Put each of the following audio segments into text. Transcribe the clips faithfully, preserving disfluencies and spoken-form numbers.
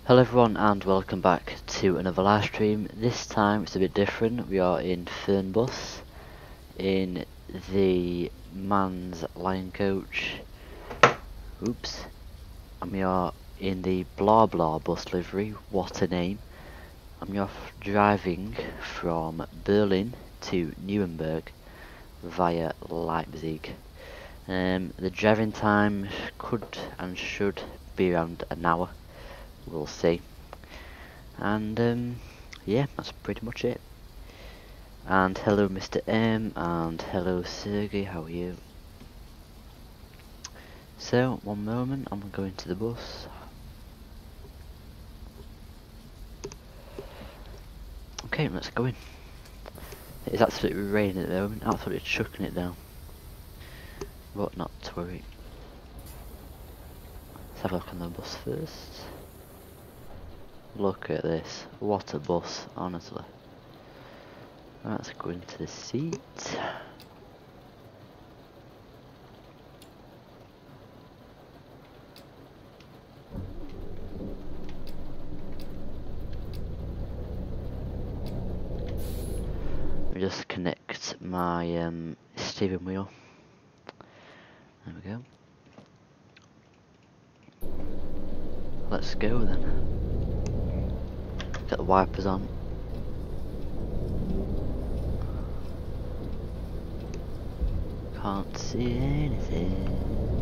Hello everyone and welcome back to another live stream. This time it's a bit different. We are in Fernbus in the Man's Lion Coach. Oops. And we are in the Blah Blah bus livery. What a name. And we are driving from Berlin to Nuremberg via Leipzig. Um, the driving time could and should be around an hour. We'll see. And um, yeah, that's pretty much it. And hello Mister M, and hello Sergey, how are you? So, one moment, I'm going to the bus. Okay, let's go in. It's absolutely raining at the moment, absolutely chucking it down. But not to worry. Let's have a look on the bus first. Look at this, what a bus, honestly. Let's go into the seat. Just connect my um, steering wheel. There we go. Let's go then. Get the wipers on. Can't see anything.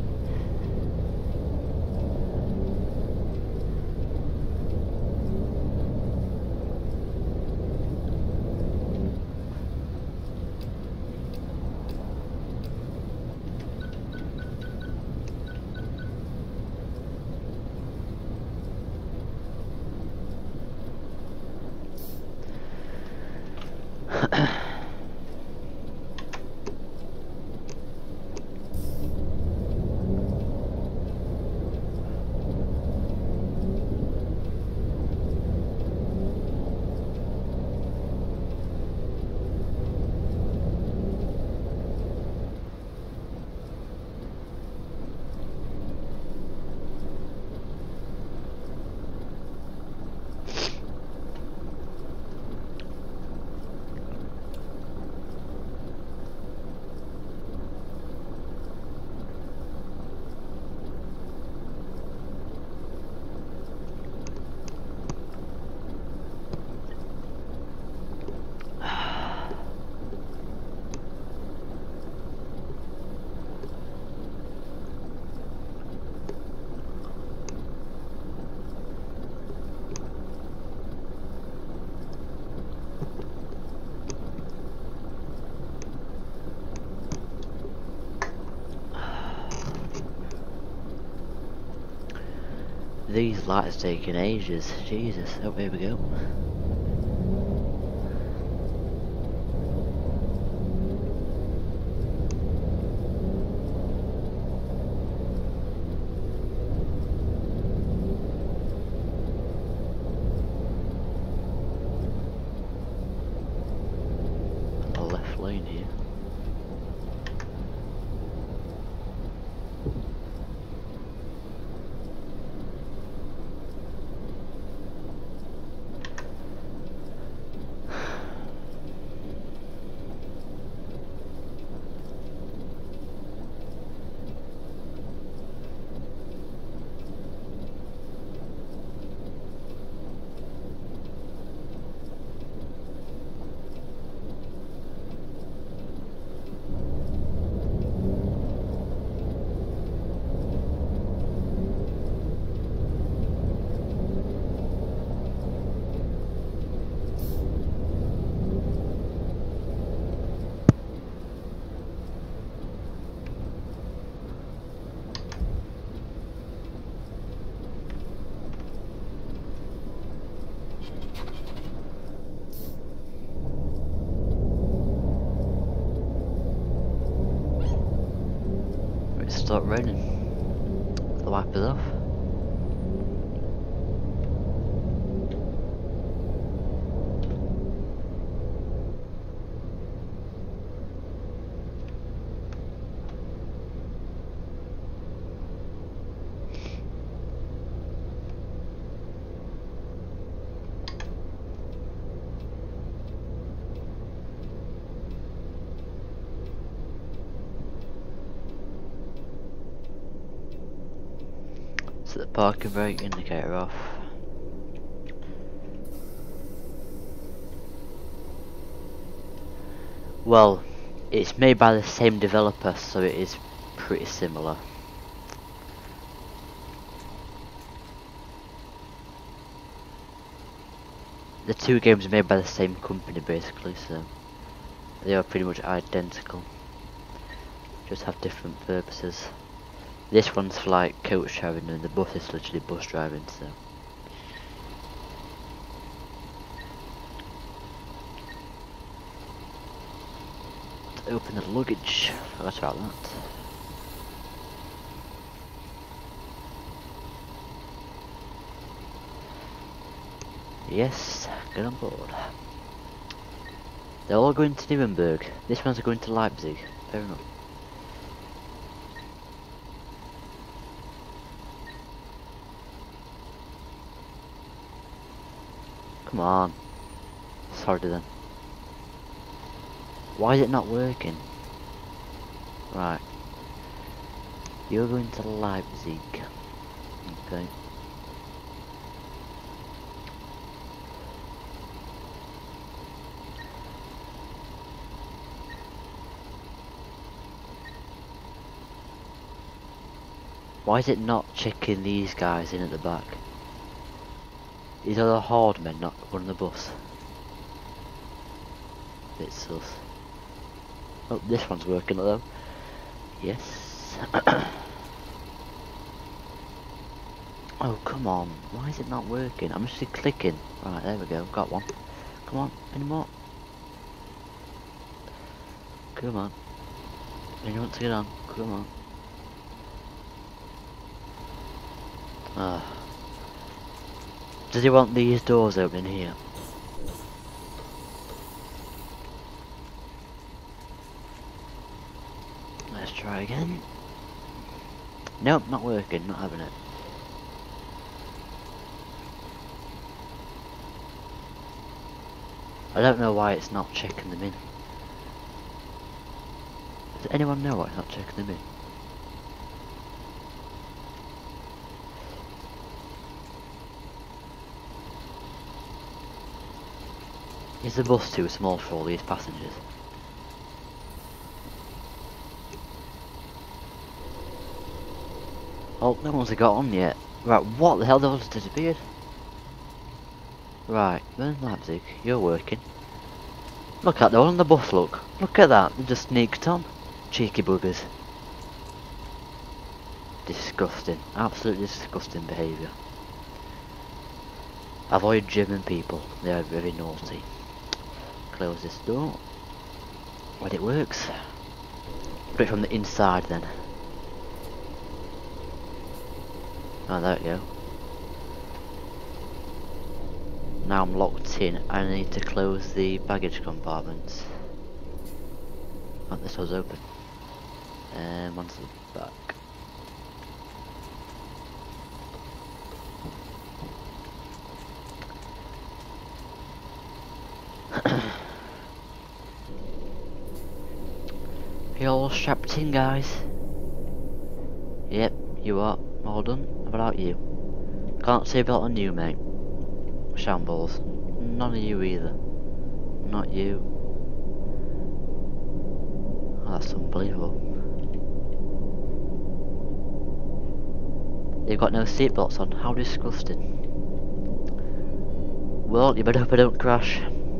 These lights taking ages. Jesus. Oh, here we go. The left lane here. It's start raining. The wipers off. Set the parking brake indicator off. Well, it's made by the same developer, so it is pretty similar. The two games are made by the same company basically, so they are pretty much identical. Just have different purposes. This one's for like coach driving and the bus is literally bus driving, so. Let's open the luggage. Forgot about that. Yes, get on board. They're all going to Nuremberg. This one's going to Leipzig. Fair enough. Come on. Sorry then. Why is it not working? Right. You're going to Leipzig. Okay. Why is it not checking these guys in at the back? These are the hard men, not running the bus. Bit sus. Oh, this one's working though. Yes. Oh, come on. Why is it not working? I'm just clicking. Right, there we go. Got one. Come on. Any more? Come on. Anyone want to get on? Come on. Ah. Does he want these doors opening here? Let's try again. Nope, not working, not having it. I don't know why it's not checking them in. Does anyone know why it's not checking them in? Is the bus too small for all these passengers? Oh, no one's got on yet. Right, what the hell? They all just disappeared. Right, where's Leipzig? You're working. Look at, they're all on the bus, look. Look at that, they just sneaked on. Cheeky buggers. Disgusting. Absolutely disgusting behaviour. Avoid German people, they are very naughty. Close this door. When it works. Put it from the inside then. Oh, there we go. Now I'm locked in. I need to close the baggage compartments. Oh, this was open. And onto the back. You all strapped in, guys? Yep, you are. All done. What about you? Can't see a belt on you, mate. Shambles. None of you either. Not you. Oh, that's unbelievable. You've got no seatbelts on. How disgusting. Well, you better hope I don't crash.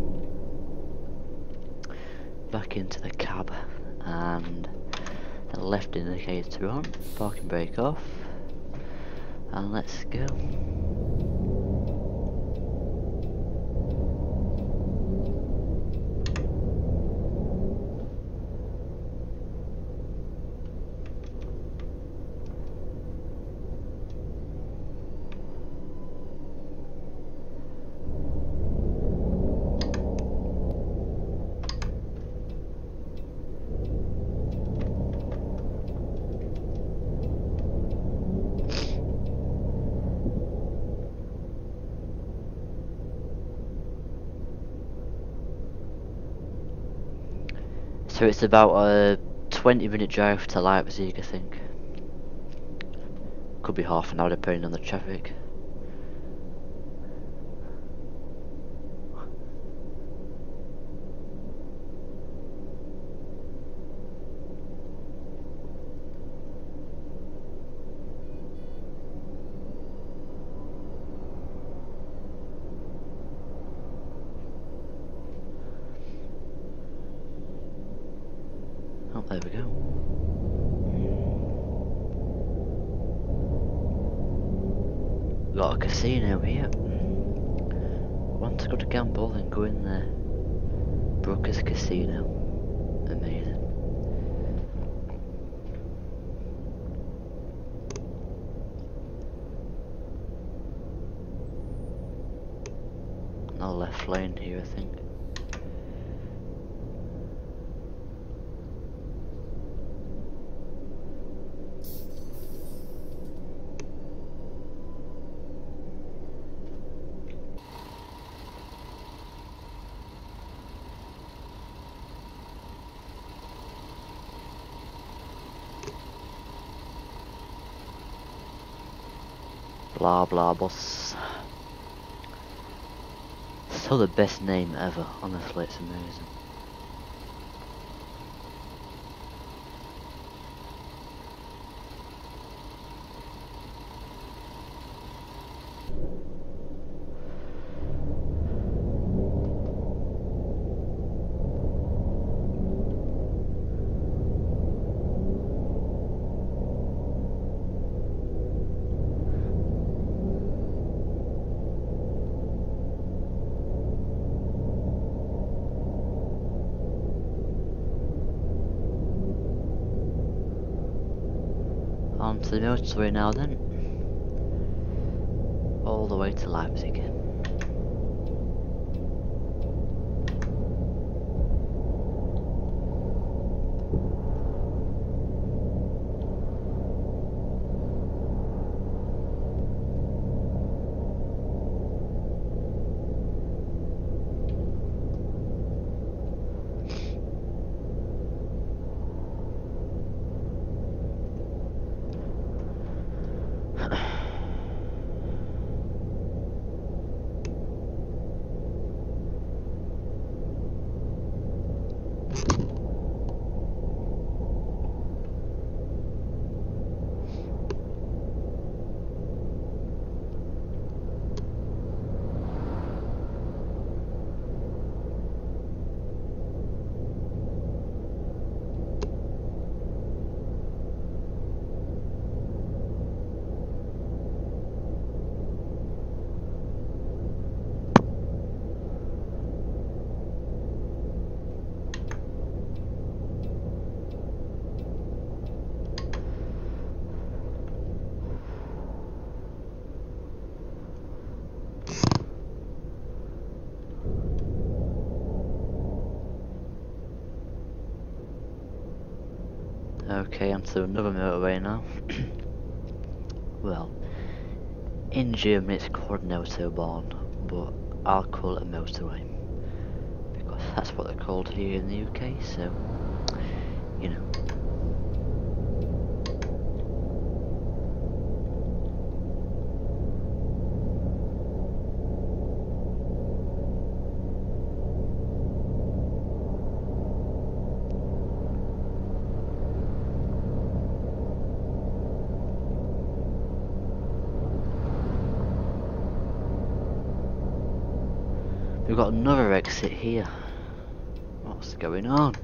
Back into the cab. And the left indicator on. Parking brake off. And let's go. So it's about a twenty minute drive to Leipzig, I think. Could be half an hour depending on the traffic. Oh, there we go. Got a casino here. Want to go to gamble and go in there. Brokers Casino. Amazing. No left lane here, I think. Blah blah boss. So the best name ever, honestly, it's amazing. On to the motorway now then. All the way to Leipzig. Okay, onto another motorway now. Well, in Germany it's called an autobahn, but I'll call it a motorway because that's what they're called here in the U K, so, you know. We've got another exit here. What's going on?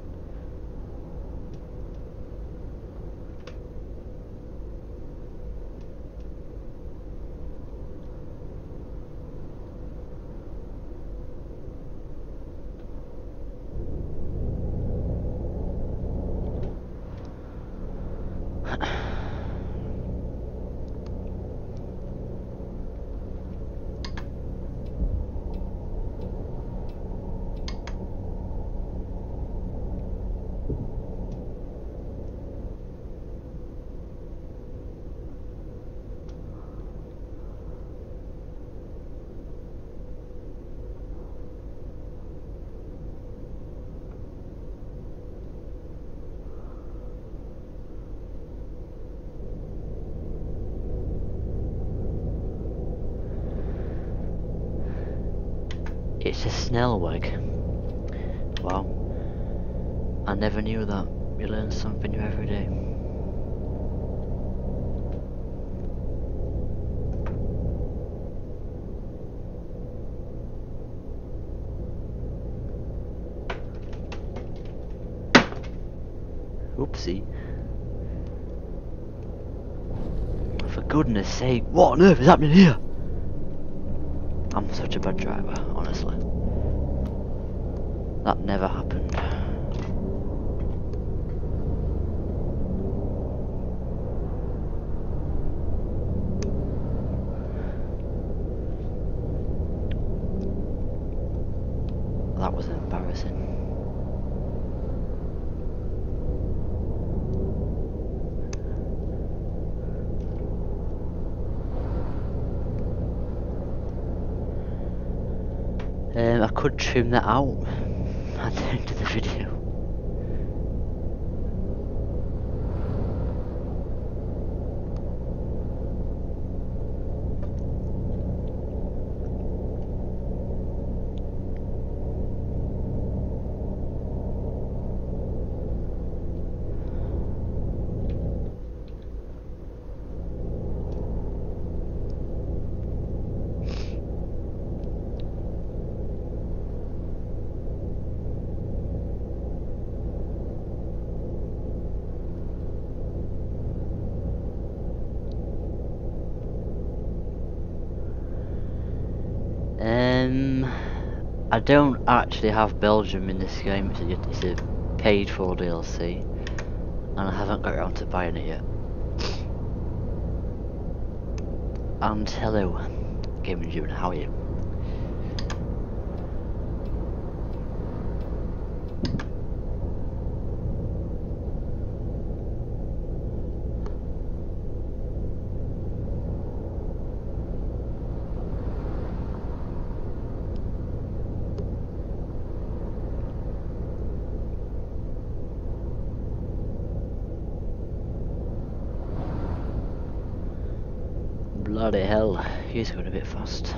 It's a Snellweg. Wow. I never knew that. You learn something new every day. Oopsie. For goodness sake, what on earth is happening here? I'm such a bad driver, honestly. That never happened. That was embarrassing. Um, I could trim that out at the end of the video. Um, I don't actually have Belgium in this game. It's a, it's a paid for D L C, and I haven't got around to buying it yet. And hello, Gaming June, how are you? Bloody hell, he's going a bit fast.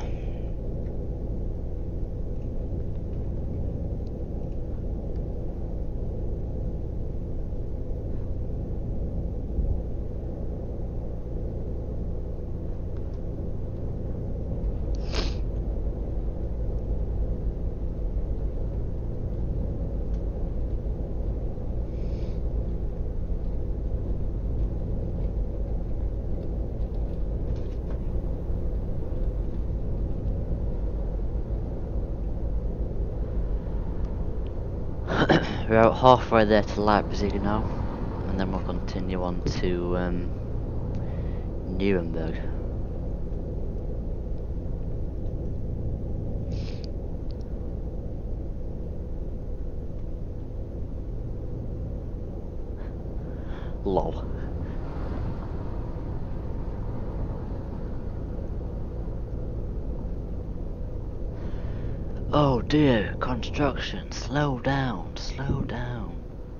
We're about halfway there to Leipzig now, and then we'll continue on to um, Nuremberg. Lol. Oh dear, construction, slow down, slow down.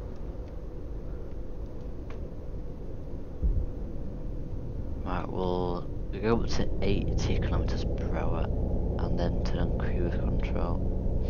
Right, we'll go up to eighty kilometers per hour and then turn on cruise control.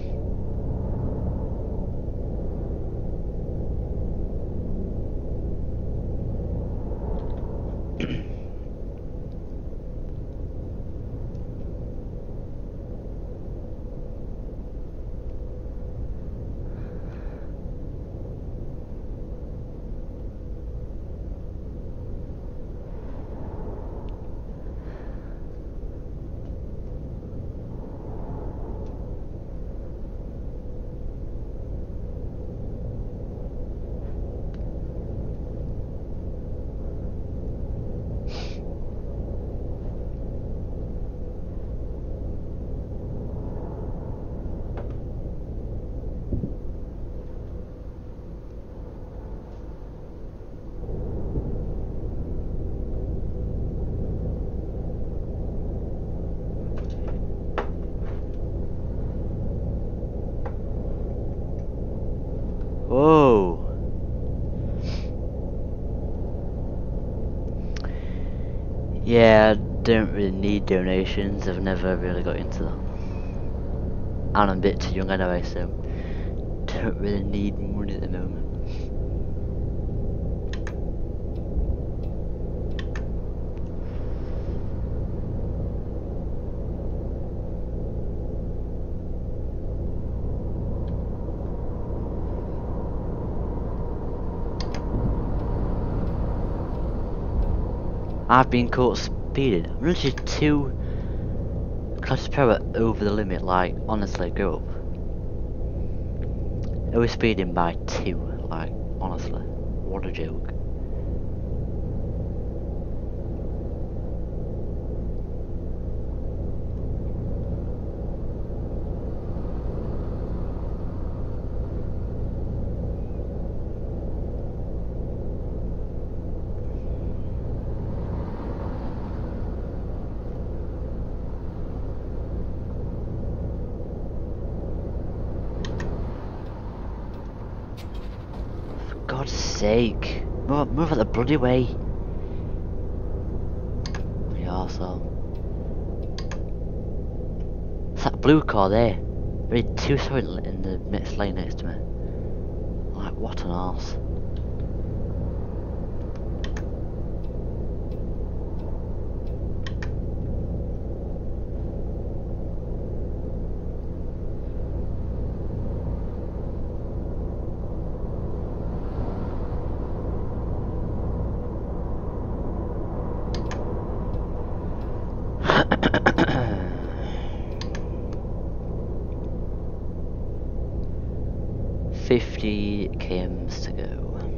Whoa. Yeah, I don't really need donations. I've never really got into that. and I'm a bit too young anyway, so don't really need money at the moment. I've been caught speeding. I'm literally two kilometers per hour over the limit. Like, honestly, go up. I was speeding by two. Like, honestly, what a joke. For God's sake, move, move out the bloody way. You arsehole. It's that blue car there. Really two sorry in the next lane next to me. Like, what an arse. fifty kilometers to go.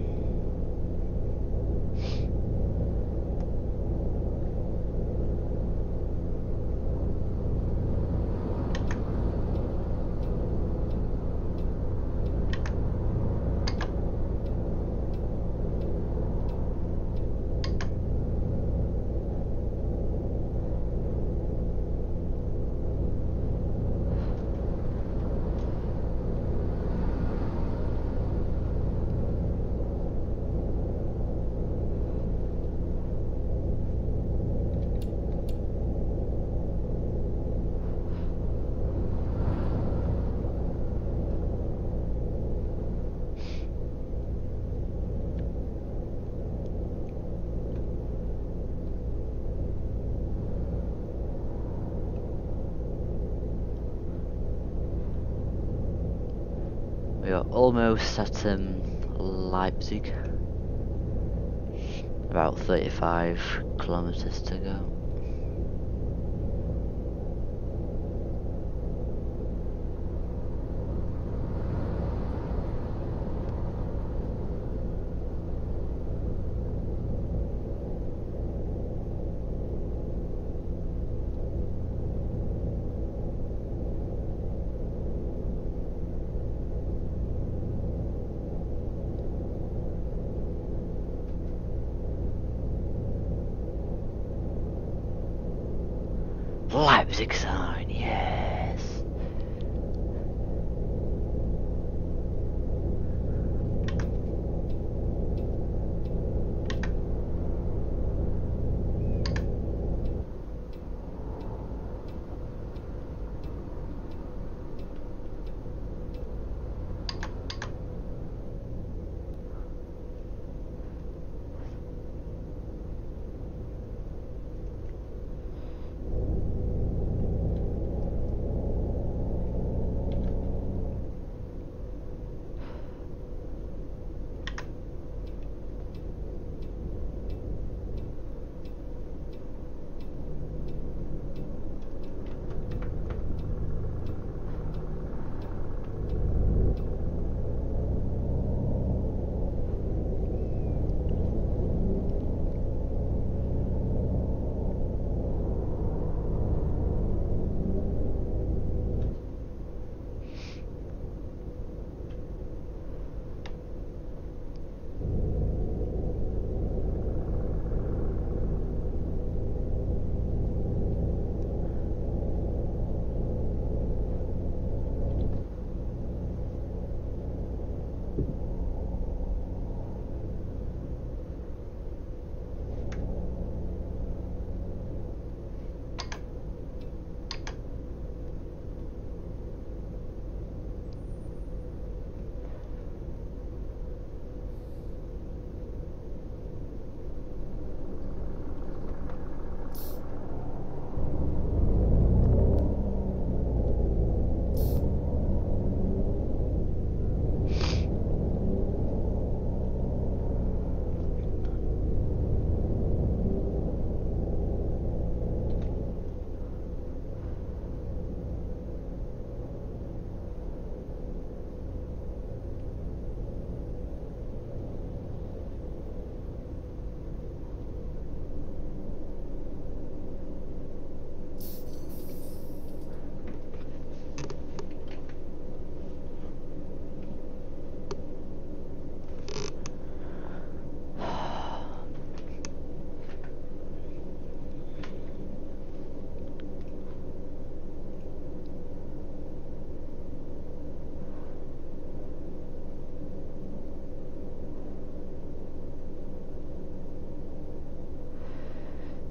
We are almost at um, Leipzig. About thirty-five kilometers to go. Leipzig sign, yes.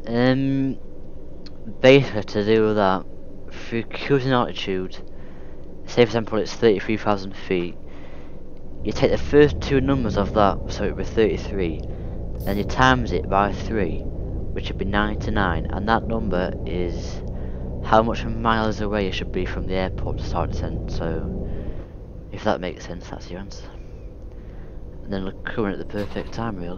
Um, basically to do that, through cruising altitude, say for example it's thirty-three thousand feet, you take the first two numbers of that, so it would be thirty-three, then you times it by three, which would be ninety-nine, and that number is how much miles away you should be from the airport to start descent. So, if that makes sense, that's your answer. And then look, coming at the perfect time, really.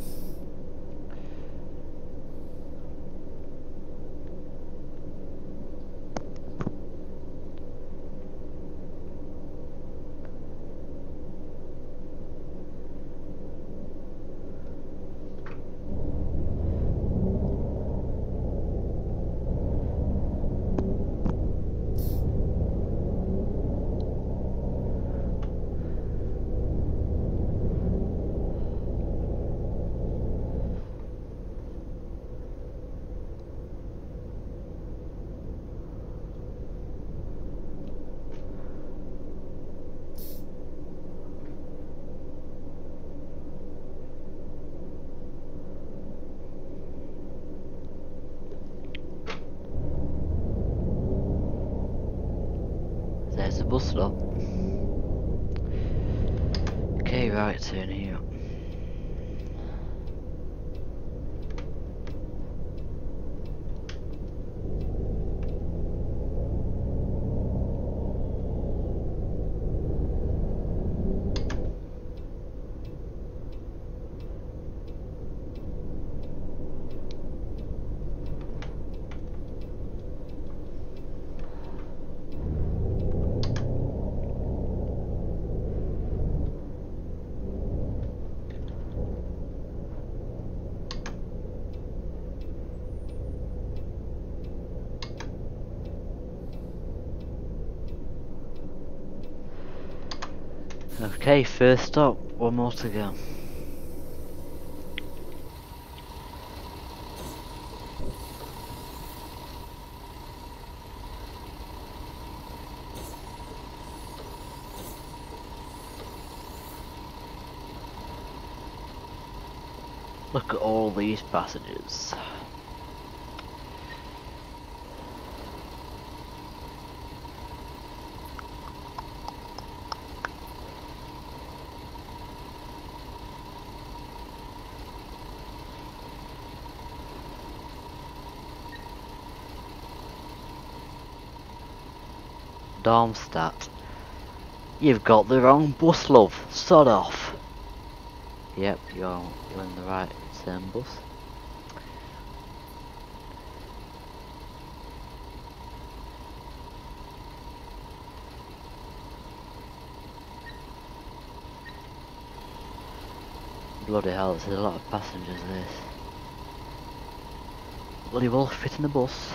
There's the bus stop. Okay, right, turn here. Okay, first stop, one more to go. Look at all these passages. Darmstadt. You've got the wrong bus, love. Sod off. Yep, you're, you're in the right same bus. Bloody hell, there's a lot of passengers this. Will you all fit in the bus?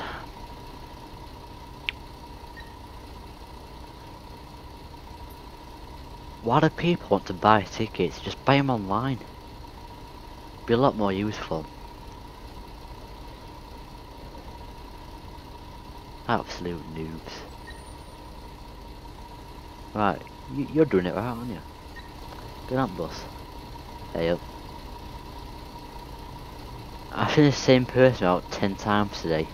Why do people want to buy tickets? Just buy them online. Be a lot more useful. Absolute noobs. Right, you, you're doing it right, aren't you? Get on bus. Hey up. I've seen the same person about ten times today.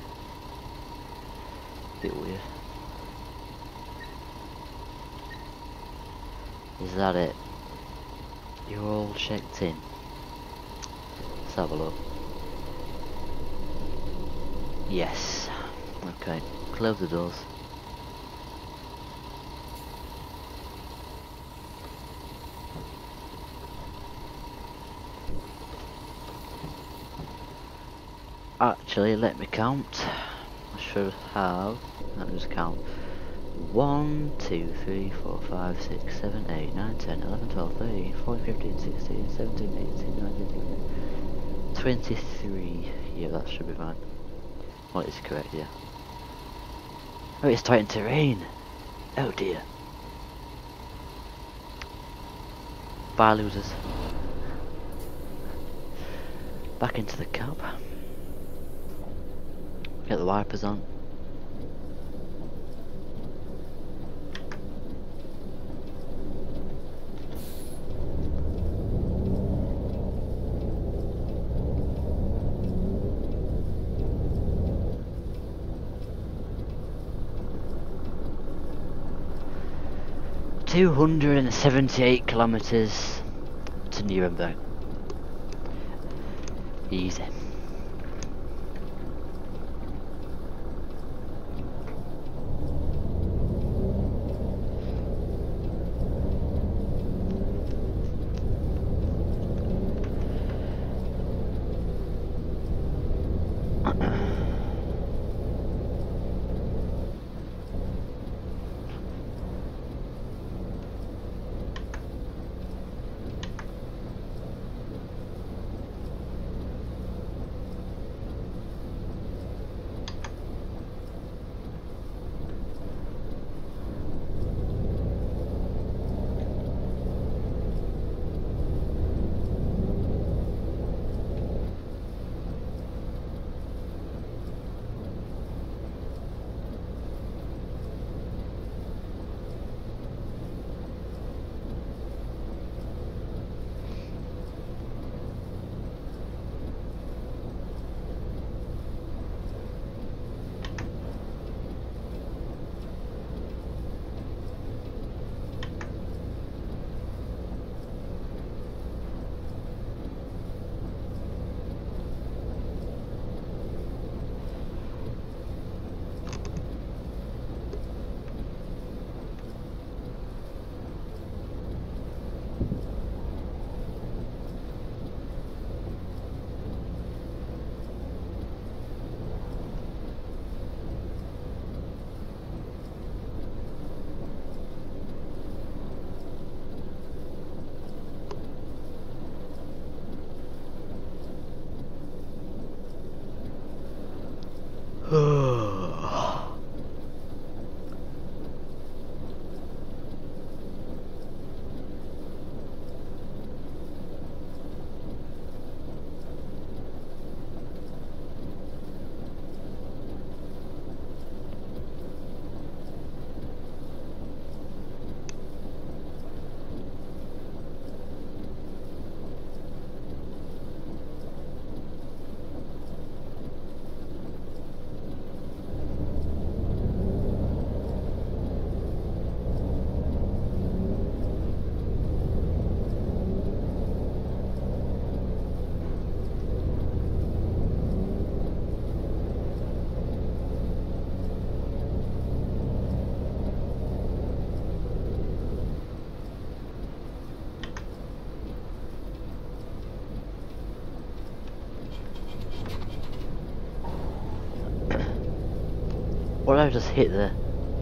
Bit weird. Is that it? You're all checked in. Let's have a look. Yes. Okay. Close the doors. Actually, let me count. I should have. Let me just count. one, two, three, four, five, six, seven, eight, nine, ten, eleven, twelve, thirteen, fourteen, fifteen, sixteen, seventeen, eighteen, nineteen, twenty-three. Yeah, that should be fine. Well, it's correct, yeah. Oh, it's starting to rain. Oh dear. Bye, losers. Back into the cab. Get the wipers on. two hundred seventy-eight kilometers to Nuremberg. Easy. What did I just hit there?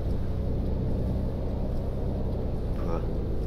Bruh.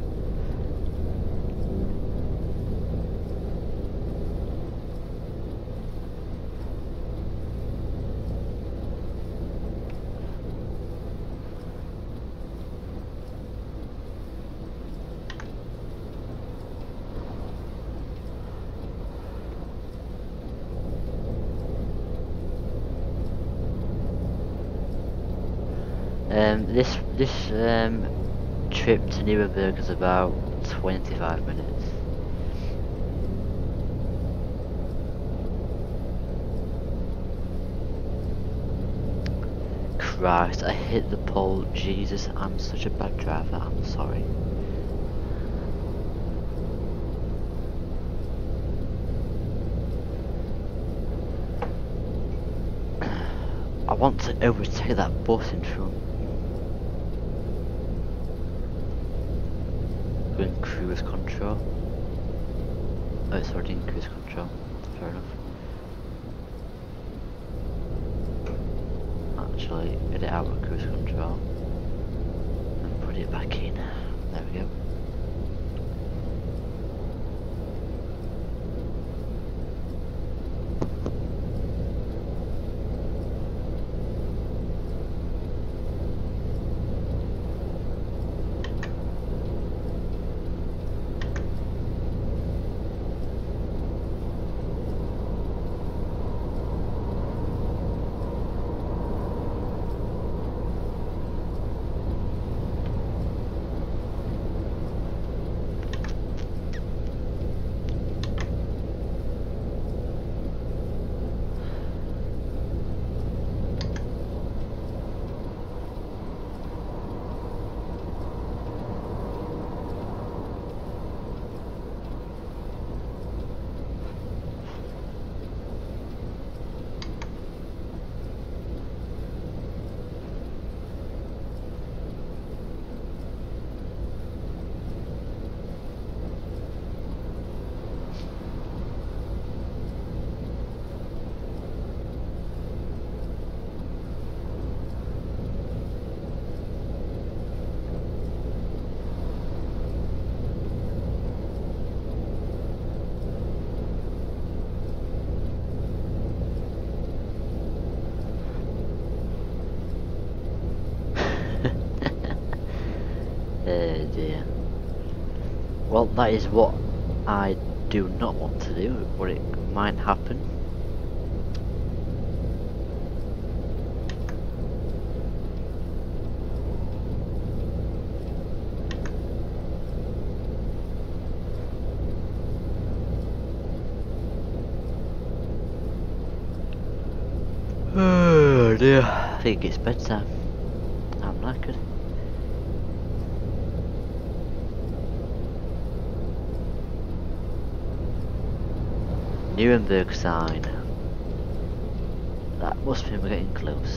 Um, this this um, trip to Nuremberg is about twenty-five minutes. Christ, I hit the pole. Jesus, I'm such a bad driver. I'm sorry. I want to overtake that bus in front. Going cruise control. Oh, it's already in cruise control. Fair enough. Actually, get it out of cruise control and put it back in. There we go. dear. Well, that is what I do not want to do, but it might happen. Oh dear, I think it's bedtime. I'm knackered. Nuremberg sign. That must mean we're getting close.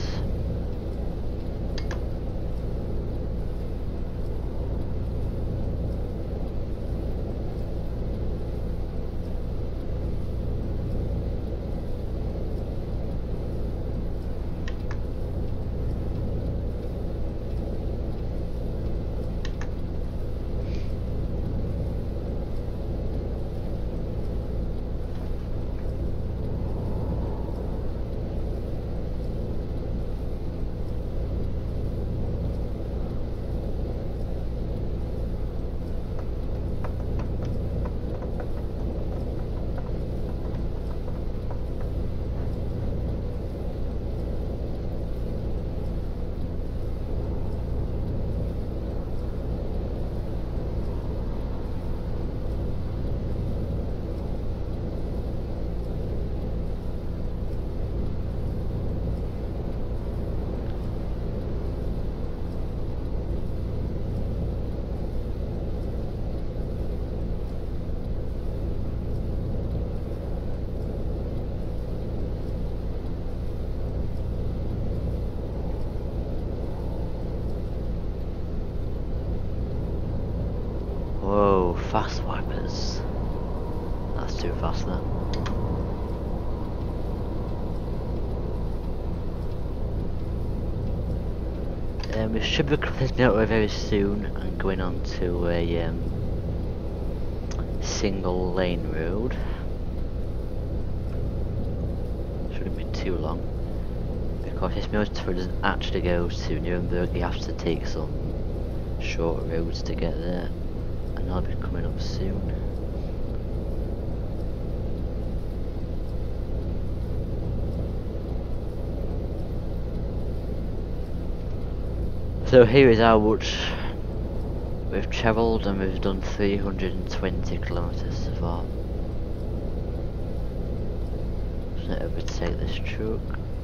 Whoa, fast wipers. That's too fast then. Um, we should be crossing this motorway very soon and going on to a um, single lane road. Shouldn't be too long. Because this motorway doesn't actually go to Nuremberg, you have to take some short roads to get there. And I'll be coming up soon. So here is how much we've travelled, and we've done three hundred twenty kilometres so far. Just let overtake this truck.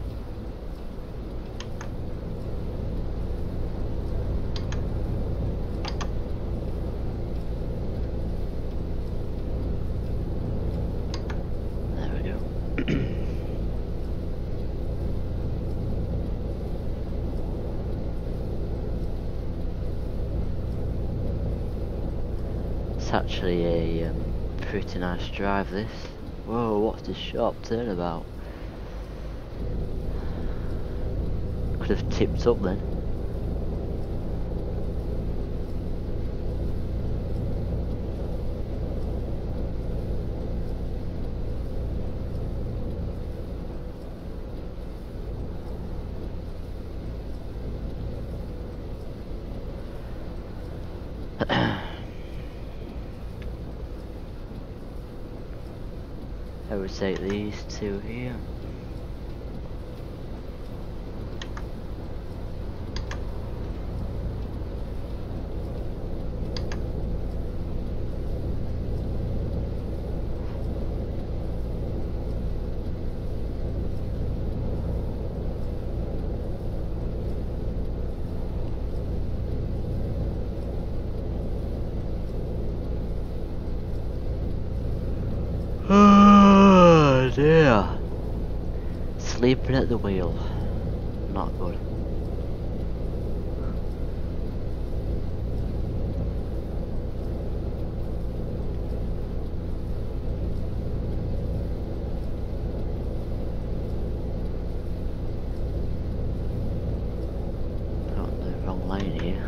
Actually a um, pretty nice drive this. Whoa, what's this sharp turnabout? Could have tipped up then. I would take these two here. Oh dear. Sleeping at the wheel. Not good. On the wrong lane here.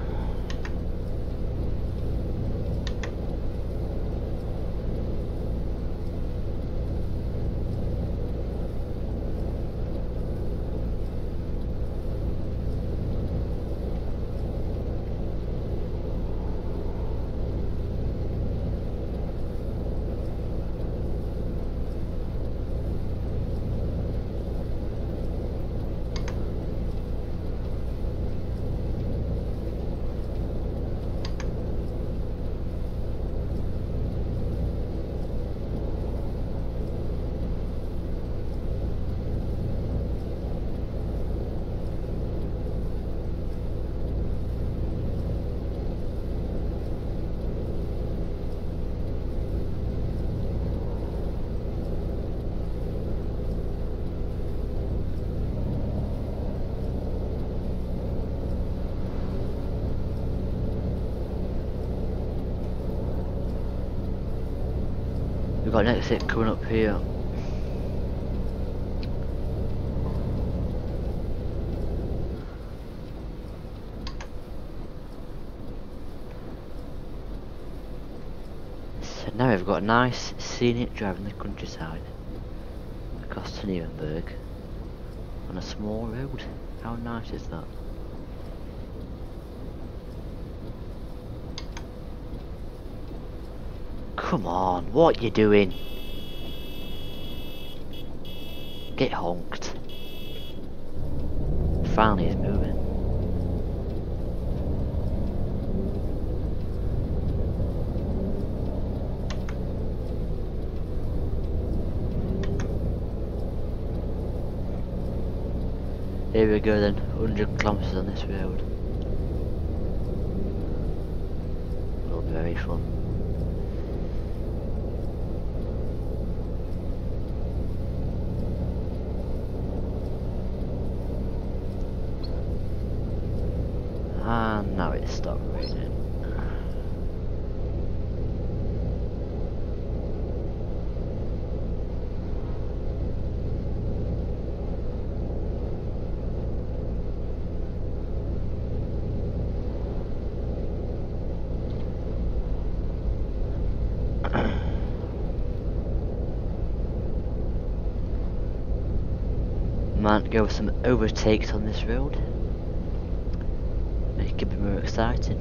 We've got an exit coming up here. So now we've got a nice scenic drive in the countryside across to Nuremberg on a small road. How nice is that? Come on, what you doing? Get honked. Finally he's moving. Here we go then, one hundred kilometers on this road. Will be very fun. And now it's stopped raining. Might go with some overtakes on this road. Make it a bit more exciting.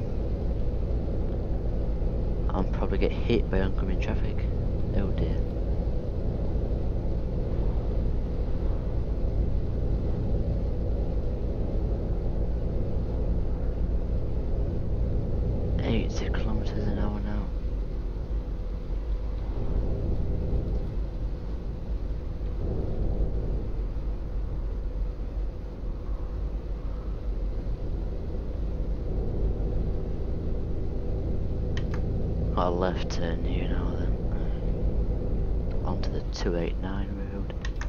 I'll probably get hit by oncoming traffic. Oh dear. eighty kilometers an hour now. Got a left turn here now then. Onto the two eighty-nine road.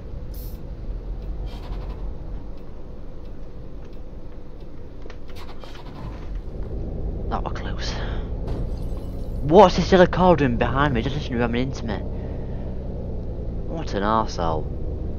That was close. What's this other car doing behind me? Just literally ramming into me. What an arsehole.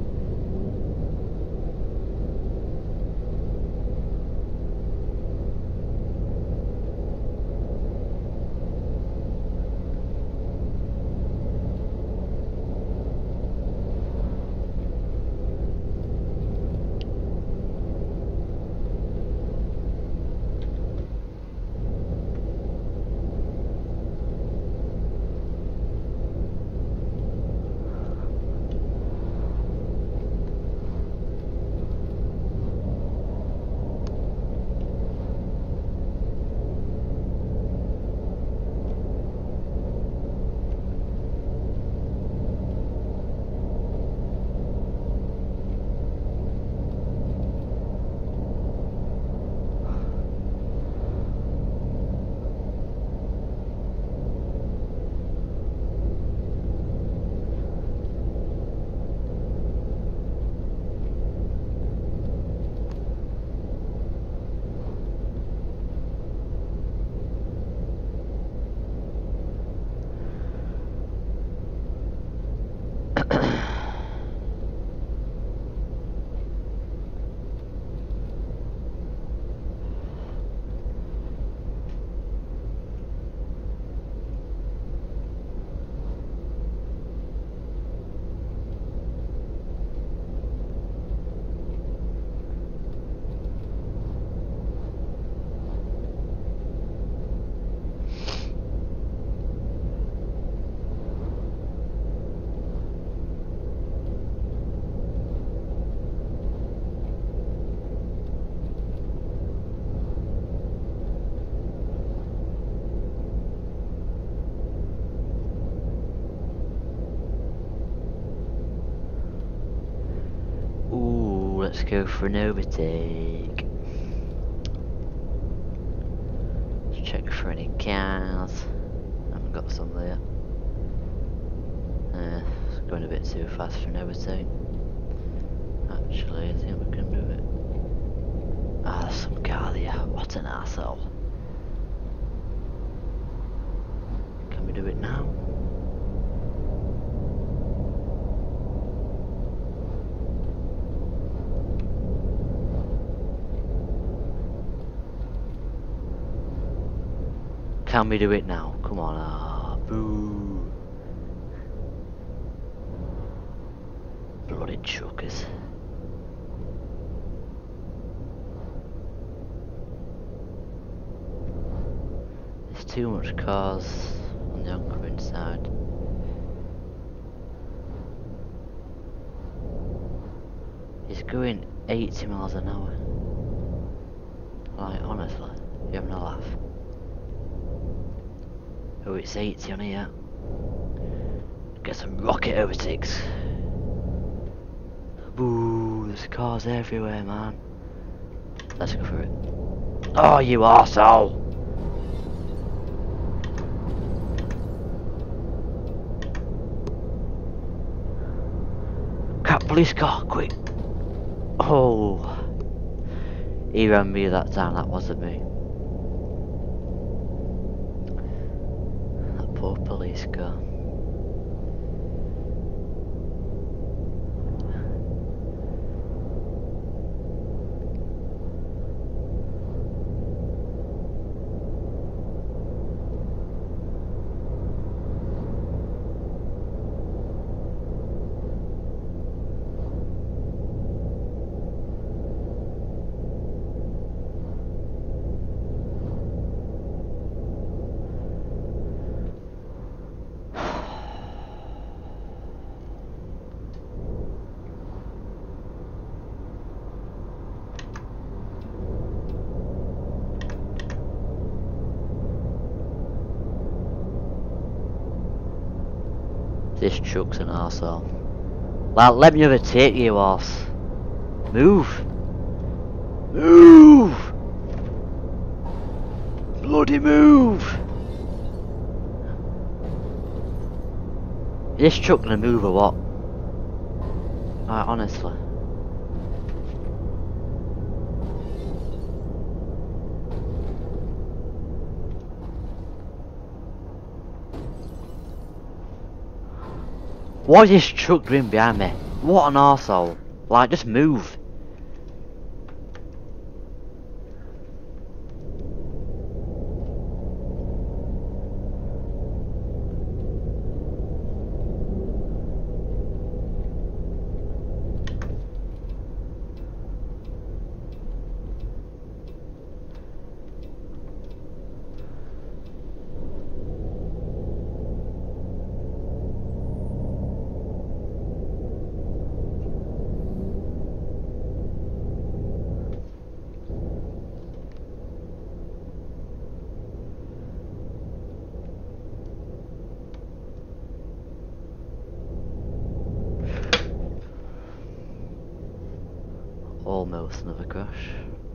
Let's go for an overtake. Let's check for any cars. I haven't got some there. Uh, it's going a bit too fast for an overtake. Actually, I think we can do it. Ah, there's some car there. What an arsehole. Can we do it now? Can we do it now? Come on, ah, boo. Bloody chuckers. There's too much cars on the oncoming side. He's going eighty miles an hour. Like, honestly, you're having a laugh. Oh, it's eighty on here. Get some rocket overtakes. Boo, there's cars everywhere, man. Let's go for it. Oh, you arsehole! Cat police car, quick! Oh, he ran me that time, that wasn't me. That poor police car. This truck's an arsehole. Well, let me overtake you, horse. Move! Move! Bloody move! Is this truck gonna move or what? Like, honestly. What is this truck doing behind me? What an arsehole. Like, just move. Almost another crash.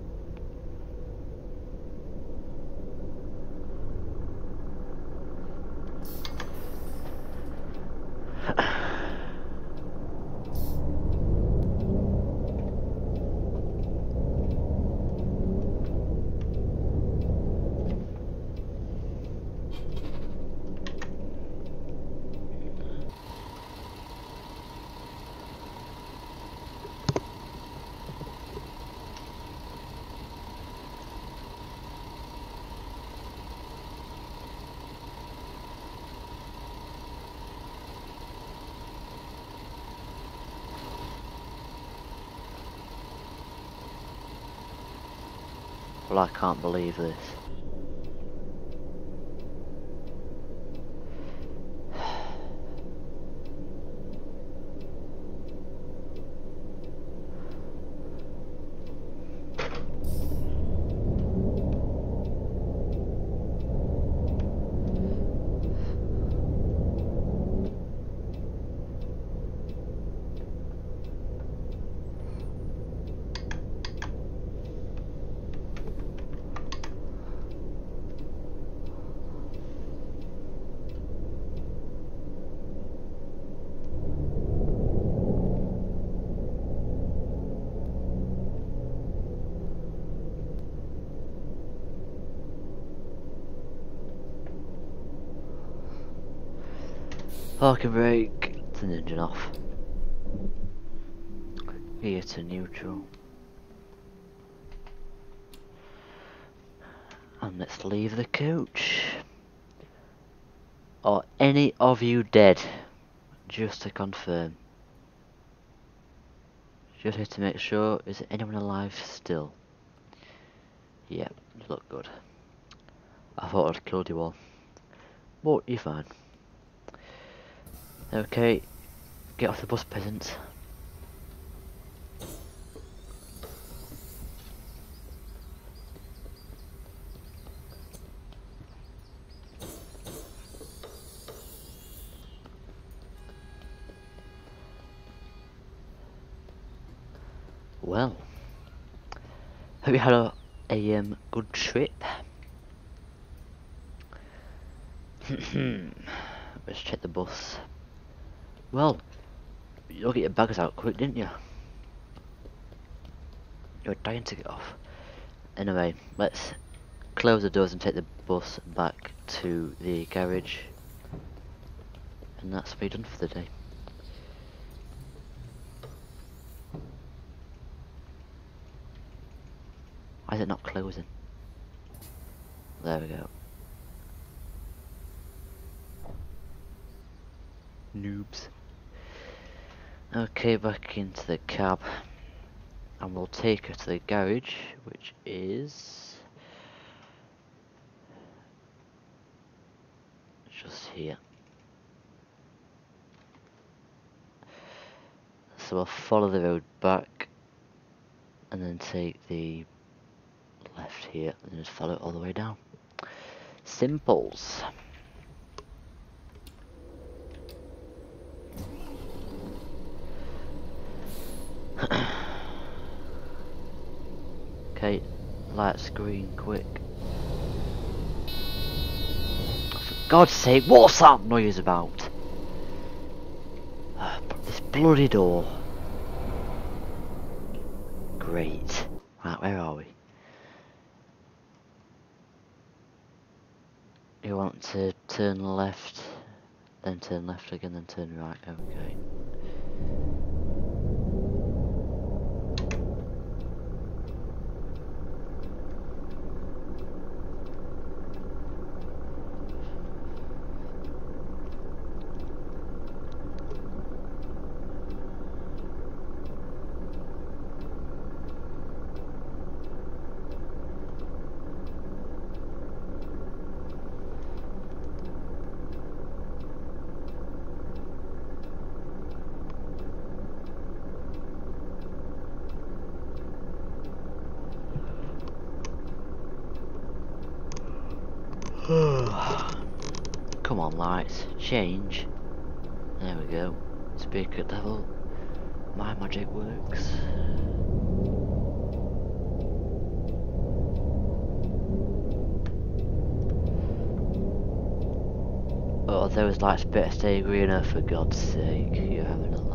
Well, I can't believe this. Parking brake, turn the engine off. Gear to neutral. And let's leave the coach. Are any of you dead? Just to confirm. Just here to make sure, is anyone alive still? Yeah, you look good. I thought I'd killed you all. But you're fine. Okay, get off the bus, peasants. Well, hope you had a, a um, good trip. Let's check the bus. Well, you all get your bags out quick, didn't you? You were dying to get off. Anyway, let's close the doors and take the bus back to the garage. And that's me done for the day. Why is it not closing? There we go. Noobs. Okay, back into the cab. And we'll take her to the garage, which is just here. So we'll follow the road back and then take the left here and just follow it all the way down. Simples. Okay, lights green, quick. For God's sake, what's that noise about? Uh, this bloody door. Great. Right, where are we? You want to turn left, then turn left again, then turn right. Okay. Come on, lights, change. There we go. Speaker devil. My magic works. Oh, those lights better stay greener, for God's sake. You're having a laugh.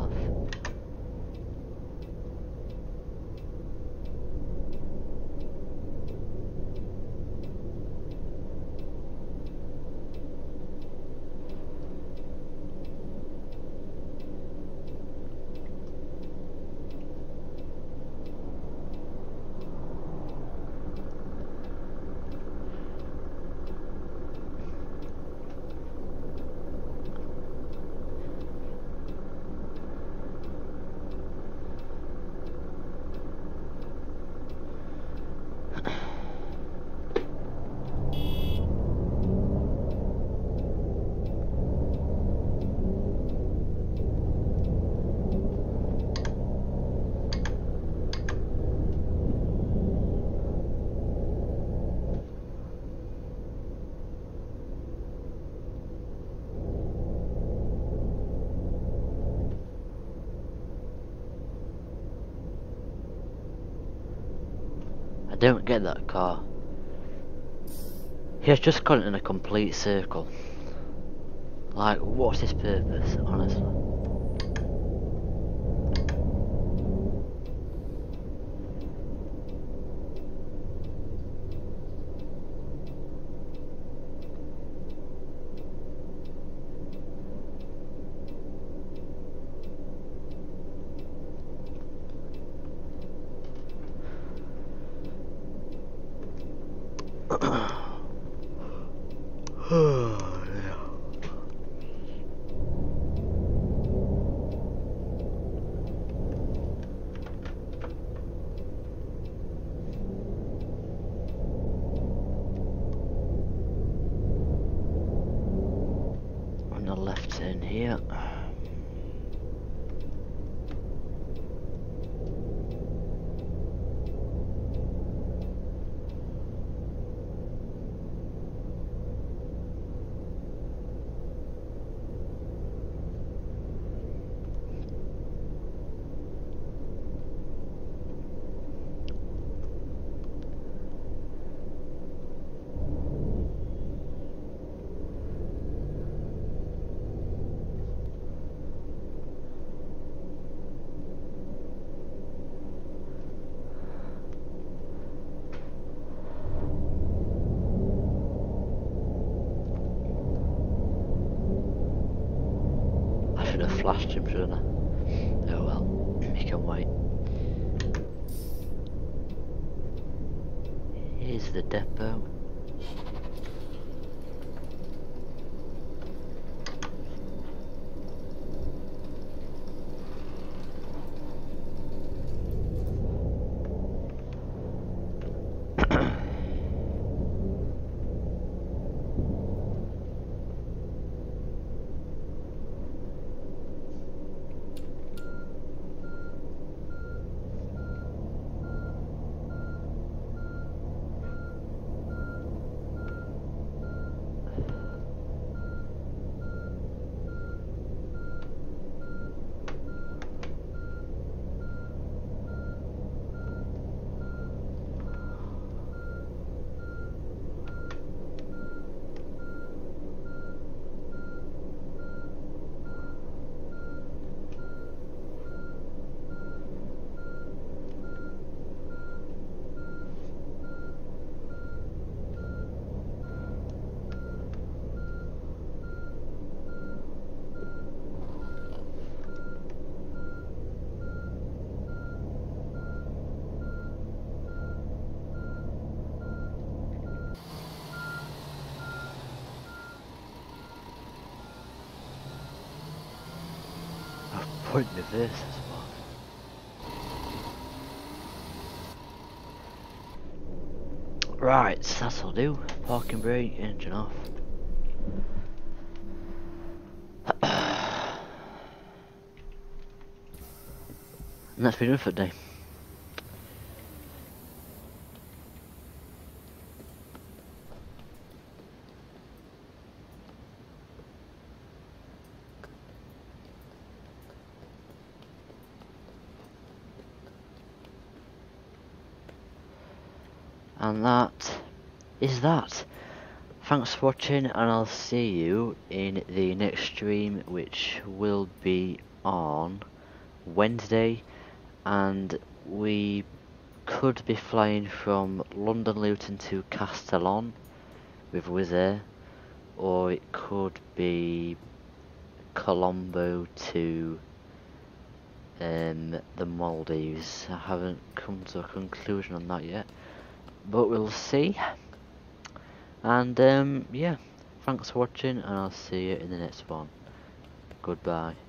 I don't get that car. He has just gone in a complete circle. Like, what's his purpose, honestly? last stream, shouldn't I? Oh well, you can wait. Here's the depot. Point reverse as well. Right, that'll do. Parking brake, engine off. And that's been it for the day. And that is that. Thanks for watching, and I'll see you in the next stream, which will be on Wednesday, and we could be flying from London Luton to Castellon with Wizz Air, or it could be Colombo to um, the Maldives. I haven't come to a conclusion on that yet, but we'll see. And um, yeah, thanks for watching, and I'll see you in the next one. Goodbye.